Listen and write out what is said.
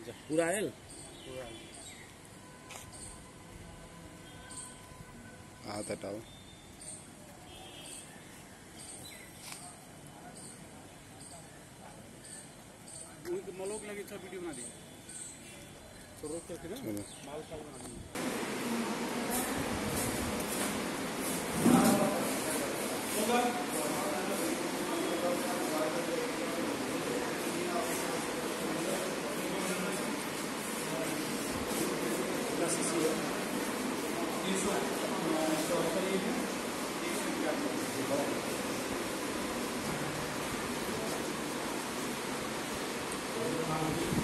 पूरा आयल हाथ हटाओ। मलोक लगे अच्छा वीडियो बना दिया तो रोक करके ना माल काल बना दिया। Thank you.